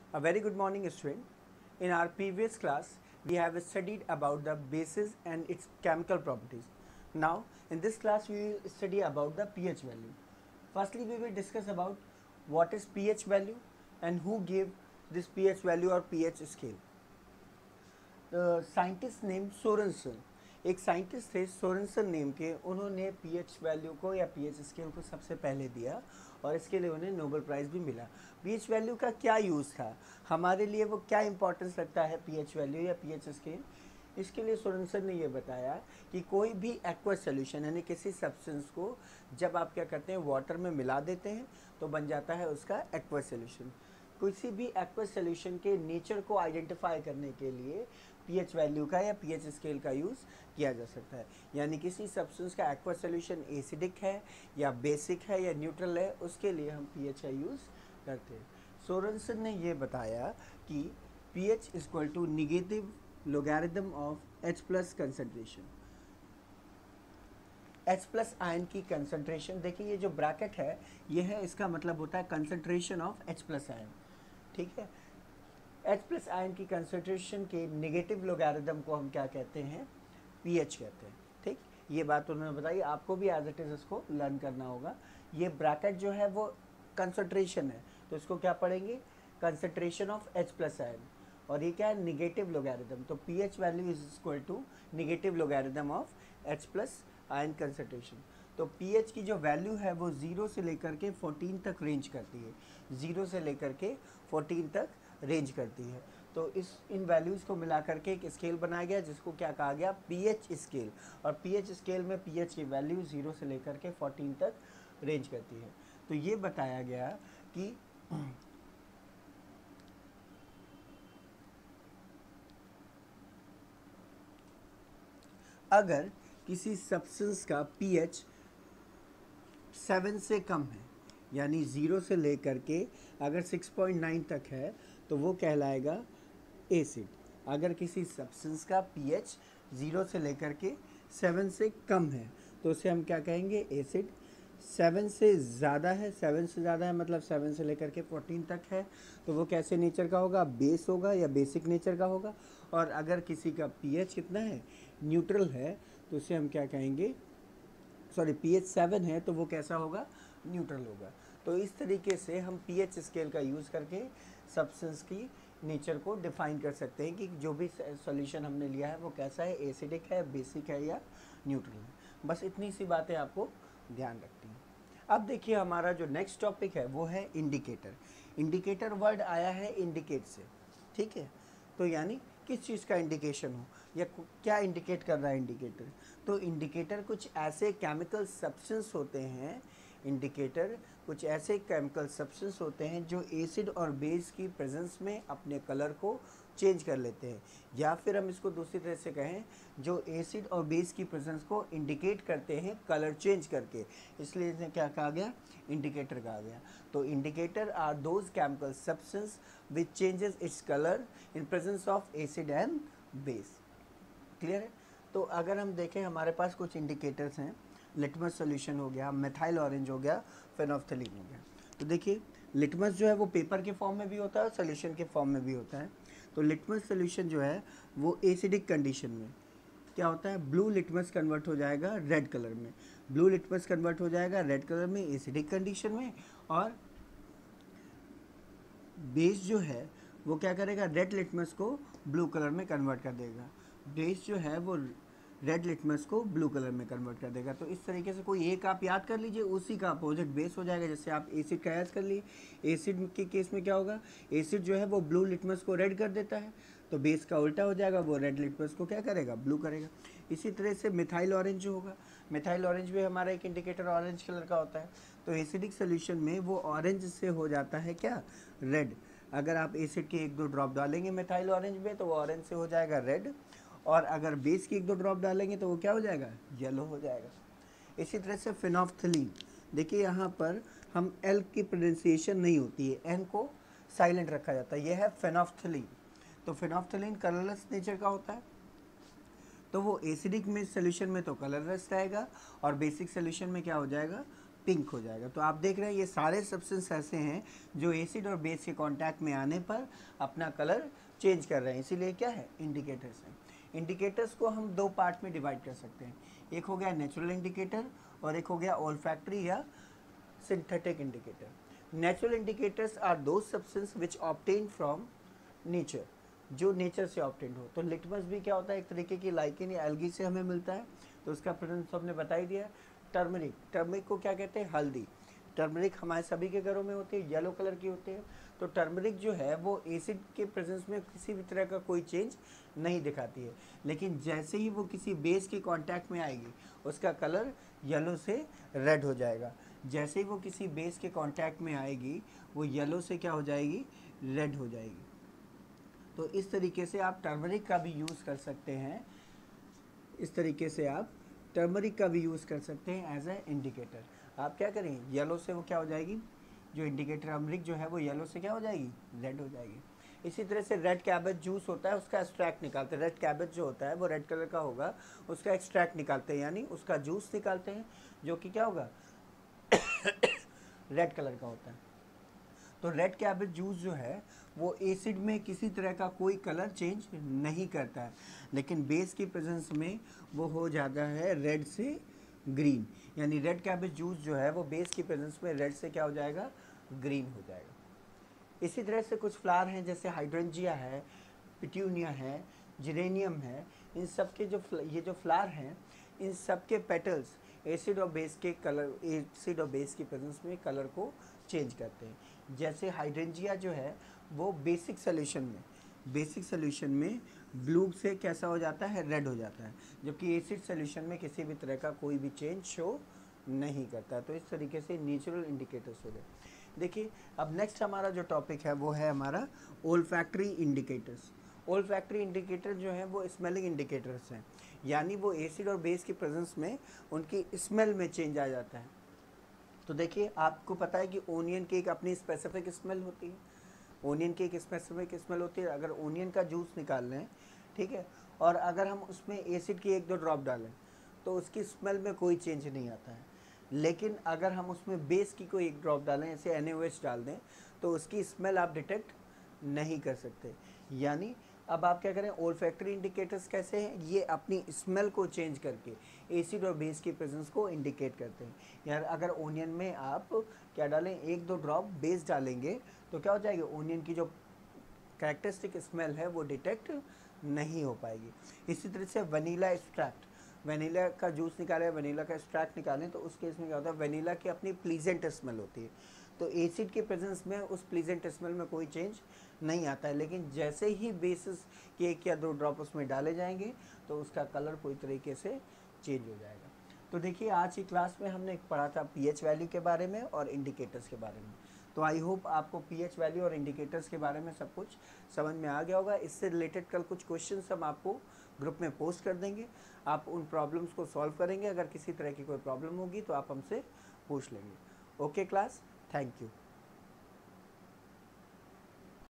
A very good morning, student. In our previous class, we have studied about the bases and its chemical properties. Now, in this class, we will study about the pH value. Firstly, we will discuss about what is pH value and who gave this pH value or pH scale. The scientist named Sorensen, एक scientist थे Sorensen name के, उन्होंने pH value को या pH scale को सबसे पहले दिया और इसके लिए उन्हें नोबेल प्राइज़ भी मिला। पीएच वैल्यू का क्या यूज़ था, हमारे लिए वो क्या इंपॉर्टेंस रखता है पीएच वैल्यू या पीएच स्केल, इसके लिए सोरेंसन ने ये बताया कि कोई भी एक्वस सोल्यूशन यानी किसी सब्सटेंस को जब आप क्या करते हैं वाटर में मिला देते हैं तो बन जाता है उसका एक्वस सोल्यूशन। किसी भी एक्वस सोल्यूशन के नेचर को आइडेंटिफाई करने के लिए पीएच वैल्यू का या पीएच स्केल का यूज़ किया जा सकता है। यानी किसी सब्सटेंस का एक्वस सोल्यूशन एसिडिक है या बेसिक है या न्यूट्रल है, उसके लिए हम पीएच का यूज़ करते हैं। सोरेंसन ने ये बताया कि pH equal to negative logarithm of H plus concentration. H plus ion की कंसनट्रेशन, देखिए ये जो ब्रैकेट है ये है, इसका मतलब होता है concentration of H plus ion, ठीक है। H प्लस आयन की कंसनट्रेशन के नेगेटिव लोगैरिथम को हम क्या कहते हैं, पीएच कहते हैं, ठीक। ये बात उन्होंने बताई, आपको भी एज इट इज इसको लर्न करना होगा। ये ब्रैकेट जो है वो कंसनट्रेशन है, तो इसको क्या पढ़ेंगे, concentration of H plus ion, और ये क्या है, निगेटिव लोगैरिथम। तो pH value is equal to negative logarithm of H plus ion concentration. तो पीएच की जो वैल्यू है वो 0 से लेकर के 14 तक रेंज करती है, 0 से लेकर के 14 तक रेंज करती है। तो इन वैल्यूज़ को मिला करके एक स्केल बनाया गया जिसको क्या कहा गया, पीएच स्केल। और पीएच स्केल में पीएच की वैल्यू 0 से लेकर के 14 तक रेंज करती है। तो ये बताया गया कि अगर किसी सब्सटेंस का पीएच 7 से कम है, यानी 0 से लेकर के अगर 6.9 तक है तो वो कहलाएगा एसिड। अगर किसी सब्सटेंस का पीएच 0 से लेकर के 7 से कम है तो उसे हम क्या कहेंगे, एसिड। 7 से ज़्यादा है, 7 से ज़्यादा है मतलब 7 से लेकर के 14 तक है, तो वो कैसे नेचर का होगा, बेस होगा या बेसिक नेचर का होगा। और अगर किसी का पीएच कितना है, न्यूट्रल है, तो उसे हम क्या कहेंगे, सॉरी पीएच 7 है तो वो कैसा होगा, न्यूट्रल होगा। तो इस तरीके से हम पीएच स्केल का यूज़ करके सब्सटेंस की नेचर को डिफाइन कर सकते हैं कि जो भी सॉल्यूशन हमने लिया है वो कैसा है, एसिडिक है, बेसिक है या न्यूट्रल है। बस इतनी सी बातें आपको ध्यान रखती हैं। अब देखिए हमारा जो नेक्स्ट टॉपिक है वो है इंडिकेटर। इंडिकेटर वर्ड आया है इंडिकेट से, ठीक है। तो यानी किस चीज़ का इंडिकेशन हो या क्या इंडिकेट कर रहा है इंडिकेटर। तो इंडिकेटर कुछ ऐसे केमिकल सब्सटेंस होते हैं, इंडिकेटर कुछ ऐसे केमिकल सब्सटेंस होते हैं जो एसिड और बेस की प्रेजेंस में अपने कलर को चेंज कर लेते हैं, या फिर हम इसको दूसरी तरह से कहें, जो एसिड और बेस की प्रेजेंस को इंडिकेट करते हैं कलर चेंज करके, इसलिए इन्हें क्या कहा गया, इंडिकेटर कहा गया। तो indicator are those chemical substance which changes its colour in presence of acid and base. Clear है। तो अगर हम देखें हमारे पास कुछ इंडिकेटर्स हैं, लिटमस सोल्यूशन हो गया, मिथाइल ऑरेंज हो गया, फेनोफ्थलीन हो गया। तो देखिए लिटमस जो है वो पेपर के फॉर्म में भी होता है और सोल्यूशन के फॉर्म में भी होता है। तो लिटमस सोल्यूशन जो है वो एसिडिक कंडीशन में क्या होता है, ब्लू लिटमस कन्वर्ट हो जाएगा रेड कलर में, ब्लू लिटमस कन्वर्ट हो जाएगा रेड कलर में एसिडिक कंडीशन में, और बेस जो है वो क्या करेगा, रेड लिटमस को ब्लू कलर में कन्वर्ट कर देगा। बेस जो है वो रेड लिटमस को ब्लू कलर में कन्वर्ट कर देगा। तो इस तरीके से कोई एक आप याद कर लीजिए, उसी का अपोजिट बेस हो जाएगा। जैसे आप एसिड का याद कर लिए, एसिड के केस में क्या होगा, एसिड जो है वो ब्लू लिटमस को रेड कर देता है, तो बेस का उल्टा हो जाएगा, वो रेड लिटमस को क्या करेगा, ब्लू करेगा। इसी तरह से मिथाइल ऑरेंज जो होगा, मिथाइल ऑरेंज भी हमारा एक इंडिकेटर ऑरेंज कलर का होता है। तो एसिडिक सोल्यूशन में वो ऑरेंज से हो जाता है क्या, रेड। अगर आप एसिड के 1-2 ड्रॉप डालेंगे मिथाइल ऑरेंज में तो वो ऑरेंज से हो जाएगा रेड, और अगर बेस की 1-2 ड्रॉप डालेंगे तो वो क्या हो जाएगा, येलो हो जाएगा। इसी तरह से फेनोफ्थलीन, देखिए यहाँ पर हम एल की प्रोनाउंसिएशन नहीं होती है, एन को साइलेंट रखा जाता है, यह है फेनोफ्थलीन। तो फेनोफ्थलीन कलरलेस नेचर का होता है, तो वो एसिडिक में सोल्यूशन में तो कलरलेस रहेगा और बेसिक सोल्यूशन में क्या हो जाएगा, पिंक हो जाएगा। तो आप देख रहे हैं ये सारे सब्सटेंस ऐसे हैं जो एसिड और बेस के कांटेक्ट में आने पर अपना कलर चेंज कर रहे हैं, इसीलिए क्या है, इंडिकेटर्स हैं। इंडिकेटर्स को हम दो पार्ट में डिवाइड कर सकते हैं, एक हो गया नेचुरल इंडिकेटर और एक हो गया ओल्फैक्टरी या synthetic indicator. Natural indicators are those substance which obtain from nature, जो नेचर से ऑब्टेन हो। तो लिटमस भी क्या होता है, एक तरीके की लाइकेन या एल्गी से हमें मिलता है, तो उसका प्रेजेंस हमने बता ही दिया। टर्मरिक, टर्मरिक को क्या कहते हैं, हल्दी। टर्मरिक हमारे सभी के घरों में होती है, येलो कलर की होती है। तो टर्मरिक जो है वो एसिड के प्रेजेंस में किसी भी तरह का कोई चेंज नहीं दिखाती है, लेकिन जैसे ही वो किसी बेस के कांटेक्ट में आएगी उसका कलर येलो से रेड हो जाएगा। जैसे ही वो किसी बेस के कांटेक्ट में आएगी वो येलो से क्या हो जाएगी, रेड हो जाएगी। तो इस तरीके से आप टर्मरिक का भी यूज़ कर सकते हैं, इस तरीके से आप टर्मरिक का भी यूज़ कर सकते हैं एज ए इंडिकेटर। आप क्या करें, येलो से वो क्या हो जाएगी, जो इंडिकेटर टर्मरिक जो है वो येलो से क्या हो जाएगी, रेड हो जाएगी। इसी तरह से रेड कैबेज जूस होता है, उसका एक्सट्रैक्ट निकालते हैं। रेड कैबेज जो होता है वो रेड कलर का होगा, उसका एक्सट्रैक्ट निकालते हैं, यानी उसका जूस निकालते हैं, जो कि क्या होगा रेड कलर का होता है। तो रेड कैबेज जूस जो है वो एसिड में किसी तरह का कोई कलर चेंज नहीं करता है, लेकिन बेस की प्रेजेंस में वो हो जाता है रेड से ग्रीन, यानी रेड कैबेज जूस जो है वो बेस की प्रेजेंस में रेड से क्या हो जाएगा, ग्रीन हो जाएगा। इसी तरह से कुछ फ्लावर हैं जैसे हाइड्रेंजिया है, पिट्यूनिया है, जिरेनियम है, इन सब के जो ये जो फ्लावर हैं इन सब के पेटल्स एसिड और बेस के कलर, एसिड और बेस की प्रेजेंस में कलर को चेंज करते हैं। जैसे हाइड्रेंजिया जो है वो बेसिक सोल्यूशन में ब्लू से कैसा हो जाता है, रेड हो जाता है, जबकि एसिड सोल्यूशन में किसी भी तरह का कोई भी चेंज शो नहीं करता। तो इस तरीके से नेचुरल इंडिकेटर्स हो गए। देखिए अब नेक्स्ट हमारा जो टॉपिक है वो है हमारा ओल्फैक्टरी इंडिकेटर्स। ओल्फैक्टरी इंडिकेटर जो है वो स्मेलिंग इंडिकेटर्स हैं, यानी वो एसिड और बेस की प्रेजेंस में उनकी स्मेल में चेंज आ जाता है। तो देखिए आपको पता है कि ओनियन की एक अपनी स्पेसिफिक स्मेल होती है, ओनियन की एक स्पेसिफिक स्मेल होती है। अगर ओनियन का जूस निकाल लें, ठीक है, और अगर हम उसमें एसिड की 1-2 ड्रॉप डालें तो उसकी स्मेल में कोई चेंज नहीं आता है, लेकिन अगर हम उसमें बेस की कोई 1 ड्रॉप डालें, जैसे NaOH डाल दें, तो उसकी स्मेल आप डिटेक्ट नहीं कर सकते। यानी अब आप क्या करें, ओल्फैक्टरी इंडिकेटर्स कैसे हैं, ये अपनी स्मेल को चेंज करके एसिड और बेस की प्रेजेंस को इंडिकेट करते हैं। यार अगर ओनियन में आप क्या डालें, 1-2 ड्रॉप बेस डालेंगे तो क्या हो जाएगी, ओनियन की जो कैरेक्टरिस्टिक स्मेल है वो डिटेक्ट नहीं हो पाएगी। इसी तरह से वनीला एक्सट्रैक्ट, वनीला का जूस निकालें, वनीला का एक्सट्रैक्ट निकालें, तो उस केस में क्या होता है, वनीला की अपनी प्लीजेंट स्मेल होती है, तो एसिड के प्रेजेंस में उस प्लीजेंट स्मेल में कोई चेंज नहीं आता है, लेकिन जैसे ही बेसिस के 1 या 2 ड्रॉप उसमें डाले जाएंगे तो उसका कलर पूरी तरीके से चेंज हो जाएगा। तो देखिए आज की क्लास में हमने पढ़ा था पीएच वैल्यू के बारे में और इंडिकेटर्स के बारे में। तो आई होप आपको पीएच वैल्यू और इंडिकेटर्स के बारे में सब कुछ समझ में आ गया होगा। इससे रिलेटेड कल कुछ क्वेश्चंस हम आपको ग्रुप में पोस्ट कर देंगे, आप उन प्रॉब्लम्स को सॉल्व करेंगे। अगर किसी तरह की कोई प्रॉब्लम होगी तो आप हमसे पूछ लेंगे। Okay class, thank you.